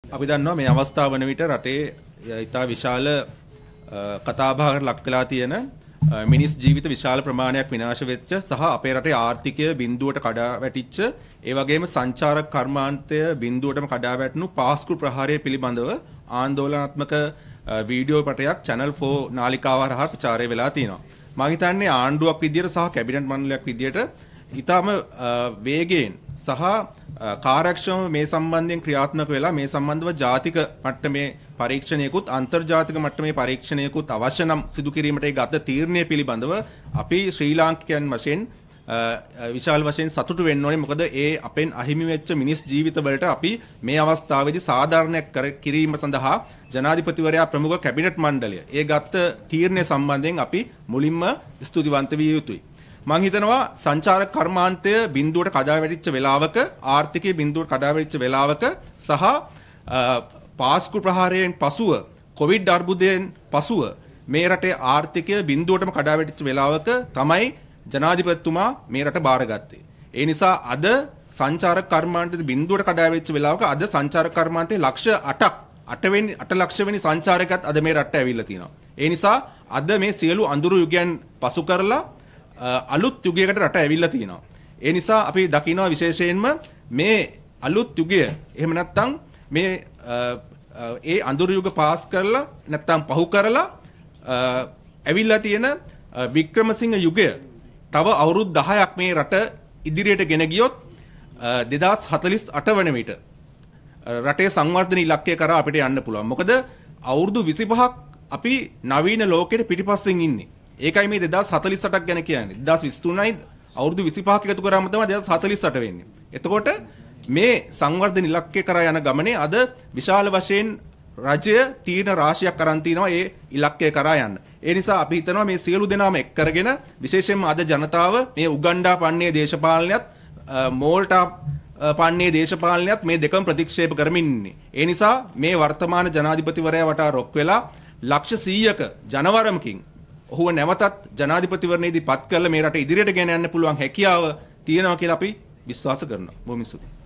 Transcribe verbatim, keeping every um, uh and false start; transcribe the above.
අපි දන්නවා මේ අවස්ථාව වන විට රටේ ඉතා විශාල කතාබහකට ලක් වෙලා තියෙන මිනිස් ජීවිත විශාල ප්‍රමාණයක් විනාශ වෙච්ච සහ අපේ රටේ ආර්ථිකය බිඳුවට කඩා වැටිච්ච ඒ වගේම සංචාරක කර්මාන්තය බිඳුවටම කඩා වැටුණු පාස්කු ප්‍රහාරය පිළිබඳව ආందోලනාත්මක වීඩියෝ පටයක් Channel four නාලිකාව හරහා ප්‍රචාරය වෙලා තියෙනවා. මම හිතන්නේ ආණ්ඩුවක් විදියට සහ කැබිනට් මණ්ඩලයක් විදියට ඊටම වේගයෙන් සහ කාර්යක්ෂමව මේ සම්බන්ධයෙන් ක්‍රියාත්මක වෙලා මේ සම්බන්ධව ජාතික මට්ටමේ පරීක්ෂණයකුත් අන්තර්ජාතික මට්ටමේ පරීක්ෂණයකුත් අවශ්‍ය නම් සිදු කිරීමට ඒ ගත තීරණය පිළිබඳව අපි ශ්‍රී ලාංකිකයන් වශයෙන් විශාල වශයෙන් සතුටු වෙන්න ඕනේ. මොකද ඒ අපෙන් අහිමි වෙච්ච මිනිස් ජීවිත වලට අපි මේ අවස්ථාවේදී සාධාරණයක් කිරීම සඳහා ජනාධිපතිවරයා ප්‍රමුඛ කැබිනට් මණ්ඩලය ඒ ගත තීරණය සම්බන්ධයෙන් අපි මුලින්ම ස්තුතිවන්ත විය යුතුයි. මම හිතනවා සංචාරක කර්මාන්තය බිඳුවට කඩා වැටිච්ච වෙලාවක ආර්ථිකයේ බිඳුවට කඩා වැටිච්ච වෙලාවක සහ පාස්කු ප්‍රහාරයෙන් පසුව කොවිඩ් අර්බුදයෙන් පසුව මේ රටේ ආර්ථිකය බිඳුවටම කඩා වැටිච්ච වෙලාවක තමයි ජනාධිපතිතුමා මේ රට බාරගත්තේ. ඒ නිසා අද සංචාරක කර්මාන්තයේ බිඳුවට කඩා වැටිච්ච වෙලාවක අද සංචාරක කර්මාන්තයේ ලක්ෂ අටක් අට වෙනි අට ලක්ෂ වෙනි සංචාරකයත් අද මේ රටට ඇවිල්ලා තියෙනවා. ඒ නිසා අද මේ සියලු අඳුරු යුගයන් පසු කරලා අලුත් යුගයකට රට ඇවිල්ලා තියෙනවා. ඒ නිසා අපි දකිනවා විශේෂයෙන්ම මේ අලුත් යුගය එහෙම නැත්නම් මේ ඒ අඳුරු යුග පාස් කරලා නැත්නම් පහු කරලා ඇවිල්ලා තියෙන වික්‍රමසිංහ යුගය තව අවුරුදු දහයක් මේ රට ඉදිරියට ගෙන ගියොත් දෙදාස් හතළිස් අට වන විට රටේ සංවර්ධන ඉලක්කය කරා අපිට යන්න පුළුවන්. මොකද අවුරුදු විසිපහක් අපි නවීන ලෝකෙට පිටිපස්සෙන් ඉන්නේ. ඒකයි මේ දෙදාස් හතළිස් අටක් ගැන කියන්නේ. දෙදාස් විසි තුනයි අවුරුදු විසිපහක් එකතු කරාම තමයි දෙදාස් හතළිස් අට වෙන්නේ. එතකොට මේ සංවර්ධන ඉලක්කය කරා යන ගමනේ අද විශාල වශයෙන් රජය තීරණ රාශියක් අරන් තිනවා ඒ ඉලක්කය කරා යන්න. ඒ නිසා අපි හිතනවා මේ සියලු දෙනාම එක් කරගෙන විශේෂයෙන්ම අද ජනතාව මේ උගන්ඩා පන්නේ දේශපාලනයත් මෝල්ටා පන්නේ දේශපාලනයත් මේ දෙකම ප්‍රතික්ෂේප කරමින් ඉන්නේ. ඒ නිසා මේ වර්තමාන ජනාධිපතිවරයා වටා රොක් වෙලා ලක්ෂ සීයක ජනවරමකින් ඔහුව නැවතත් ජනාධිපතිවරණයේදී පත් කරලා මේ රට ඉදිරියට ගෙන යන්න පුළුවන් හැකියාව තියෙනවා කියලා අපි විශ්වාස කරනවා. බොහොම ස්තුතියි.